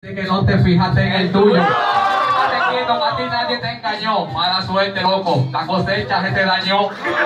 Que no te fijaste en el tuyo. Estate quieto, que a ti nadie te engañó. Mala suerte, loco. La cosecha se te dañó.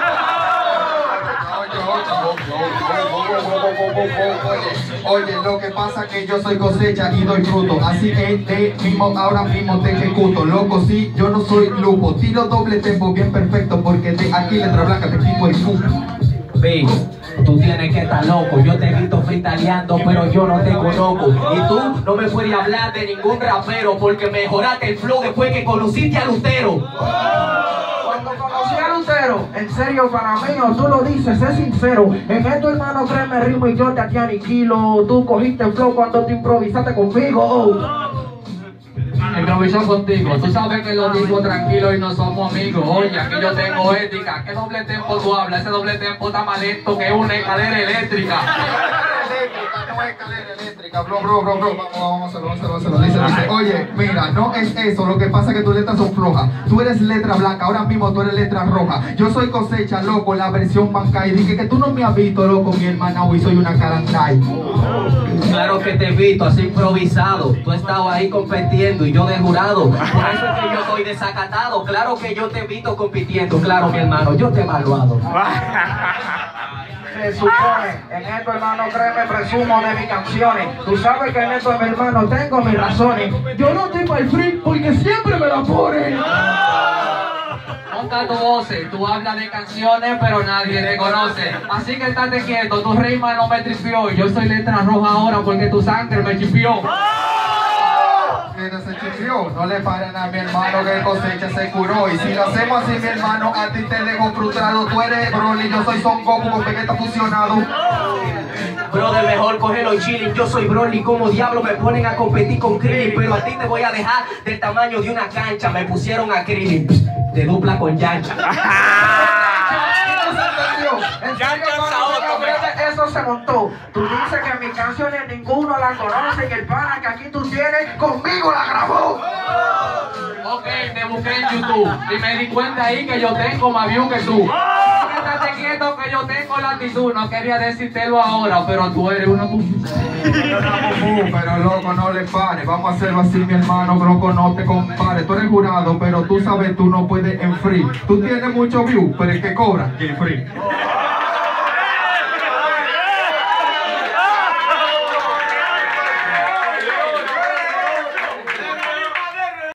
Oye, lo que pasa es que yo soy cosecha y doy fruto. Así que ahora mismo te ejecuto. Loco, sí, yo no soy lupo. Tiro doble tempo bien perfecto porque de aquí letra blanca te quito el cupo. Big, tú tienes que estar loco. Yo te he visto freestyleando, pero yo no te conozco. Y tú no me puedes hablar de ningún rapero porque mejoraste el flow después que conociste a Lutero. Cuando conocí a Lutero, en serio para mí, no, tú lo dices, sé sincero. En esto, hermano, créeme, rimo y yo te aniquilo. Tú cogiste el flow cuando te improvisaste conmigo. Improvisó contigo. Tú sabes que lo digo tranquilo y no somos amigos. Oye, aquí yo tengo ética. ¿Qué doble tempo tú hablas? Ese doble tempo está más lento que una escalera eléctrica. No es escalera eléctrica, bro. Vamos a hacerlo. Dice, oye, mira, no es eso. Lo que pasa es que tus letras son flojas. Tú eres letra blanca, ahora mismo tú eres letra roja. Yo soy cosecha, loco, la versión Bancay. Dije que tú no me has visto, loco, mi hermana, y soy una carantay. Claro que te he visto así improvisado. Tú estabas ahí compitiendo y yo de jurado. Por eso es que yo soy desacatado. Claro que yo te he visto compitiendo. Claro, mi hermano, yo te he evaluado. Se supone, en esto, hermano, créeme, presumo de mis canciones. Tú sabes que en esto, mi hermano, tengo mis razones. Yo no estoy para el free porque siempre me la ponen. Monta tu voces, tú hablas de canciones pero nadie te conoce. Así que estate quieto, tu rima no me tripió. Yo soy letra roja ahora porque tu sangre me chipió. Se chipió, no le paren a mi hermano que cosecha se curó. Y si lo hacemos así, mi hermano, a ti te dejo frustrado. Tú eres Broly, yo soy Son Goku con Vegeta fusionado. Brother, mejor cógelo chilling. Yo soy Broly, como diablo me ponen a competir con Krillin. Pero a ti te voy a dejar del tamaño de una cancha. Me pusieron a Krillin de dupla con Yancha. Eso se montó. Tú dices que mis canciones ninguno la conoce y el pana que aquí tú tienes conmigo la grabó. Ok, te busqué en YouTube y me di cuenta ahí que yo tengo más views que tú. Estate quieto que yo tengo la actitud. No quería decírtelo ahora, pero tú eres una Pero loco, no le pares. Vamos a hacerlo así, mi hermano, loco, no te compares. Tú eres jurado, pero tú sabes, tú no puedes en free. Tú tienes mucho view, pero el que cobra, el free.